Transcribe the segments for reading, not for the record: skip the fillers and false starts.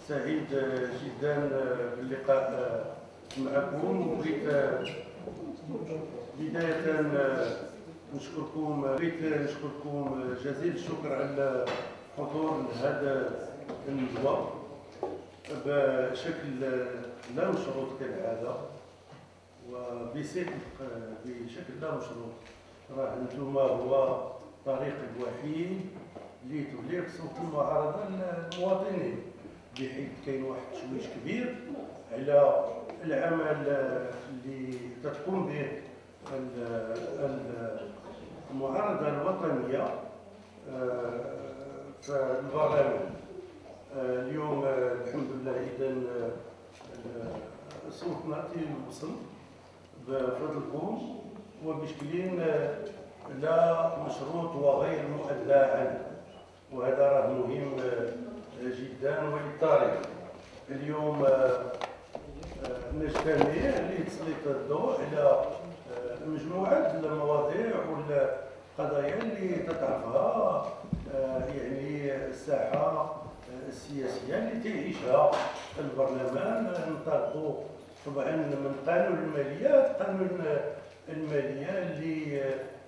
سعيد جدا باللقاء معكم. بداية نشكركم جزيل الشكر على حضور هذا الندوة بشكل لا مشروط كالعادة وبصدق بشكل لا مشروط. راه انتم هو الطريق الوحيد لتبليغ صوت المعارضة للمواطنين، بحيث كاين واحد التشويش كبير على العمل اللي تقوم به المعارضة الوطنية في البرلمان. اليوم الحمد لله إذا صوتنا تيوصل بفضلكم وبشكل لا مشروط وغير مؤدى عنه، وهذا راه مهم جدا وللتاريخ. اليوم نجتمع لتسليط الضوء على مجموعة المواضيع والقضايا اللي تتعرفها يعني الساحة السياسية اللي تعيشها البرلمان. ننطلقوا طبعا من قانون المالية اللي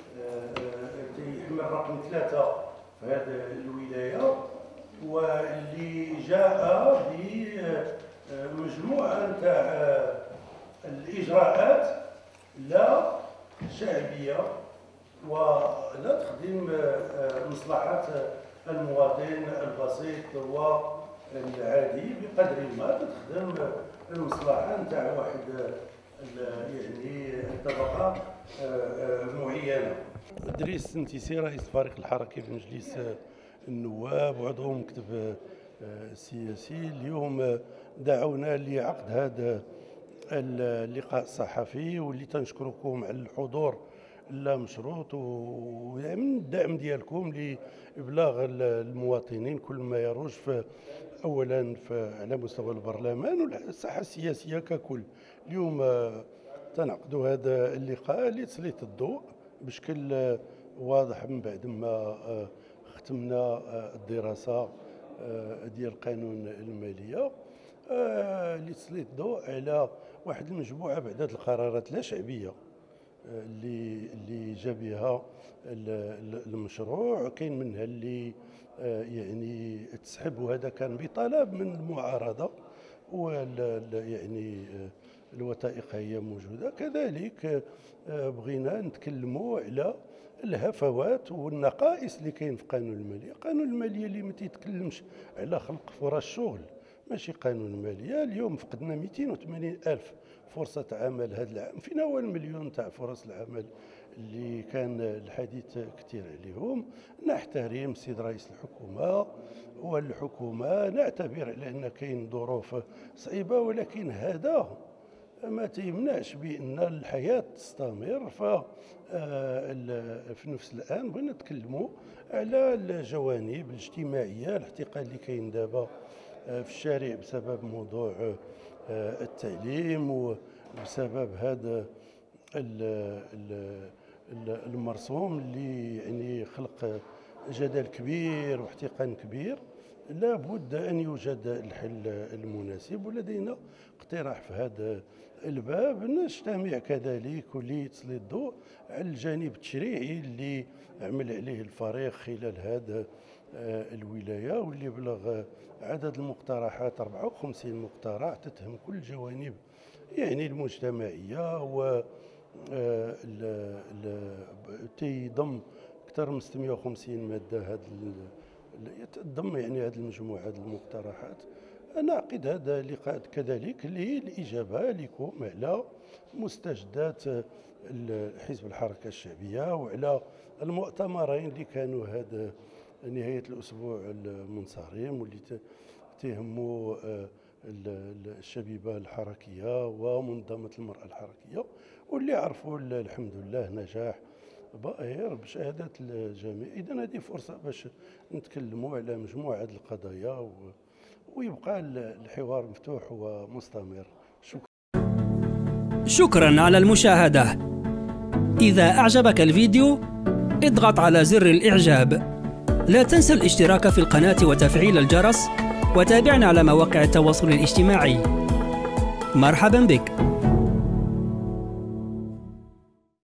يحمل رقم 3 في هذه الولاية، واللي جاء بمجموعة نتاع الإجراءات لا شعبية ولا تخدم مصلحة المواطن البسيط والعادي بقدر ما تخدم المصلحة نتاع واحد يعني طبقة معينة. إدريس السنتيسي رئيس الفريق الحركي بمجلس النواب وعضو مكتب السياسي. اليوم دعونا لعقد هذا اللقاء الصحفي واللي تنشكركم على الحضور لا مشروط ومن الدعم ديالكم لإبلاغ المواطنين كل ما يروج اولا على مستوى البرلمان والساحه السياسيه ككل. اليوم تنعقدوا هذا اللقاء لتسليط الضوء بشكل واضح من بعد ما ختمنا الدراسه ديال قانون الماليه، لتسليط الضوء على واحد المجموعه بعدد القرارات لا شعبيه اللي جا بها المشروع. كاين منها اللي يعني تسحب، وهذا كان بطلب من المعارضه يعني الوثائق هي موجوده. كذلك بغينا نتكلموا على الهفوات والنقائص اللي كاين في قانون الماليه. قانون الماليه اللي ما تيتكلمش على خلق فرص شغل، ماشي قانون الماليه. اليوم فقدنا 280 ألف فرصة عمل هذا العام، فين هو المليون تاع فرص العمل اللي كان الحديث كثير عليهم. نحترم السيد رئيس الحكومة والحكومة، نعتبر على أن كاين ظروف صعيبة، ولكن هذا ما تيمنعش بأن الحياة تستمر. في نفس الآن بغينا نتكلموا على الجوانب الاجتماعية، الاحتقان اللي كاين دابا في الشارع بسبب موضوع التعليم وبسبب هذا المرسوم اللي يعني خلق جدل كبير واحتقان كبير. لابد أن يوجد الحل المناسب، ولدينا اقتراح في هذا الباب. نجتمع كذلك ولتسليط الضوء على الجانب التشريعي اللي عمل عليه الفريق خلال هذا الولاية، واللي بلغ عدد المقترحات 54 مقترح تتهم كل الجوانب يعني المجتمعية، و تضم أكثر من 650 مادة. تضم يعني هذه المجموعة هذه المقترحات. نعقد هذا اللقاء كذلك للإجابة لكم على مستجدات حزب الحركة الشعبية وعلى المؤتمرين اللي كانوا هذا نهاية الأسبوع المنصرم، واللي تهموا الشبيبة الحركية ومنظمة المرأة الحركية، واللي عرفوا الحمد لله نجاح باهر بشهادة الجميع. إذا هذه فرصة باش نتكلموا على مجموعة القضايا ويبقى الحوار مفتوح ومستمر. شكرا على المشاهدة. إذا أعجبك الفيديو اضغط على زر الإعجاب. لا تنسى الاشتراك في القناة وتفعيل الجرس وتابعنا على مواقع التواصل الاجتماعي. مرحبا بك.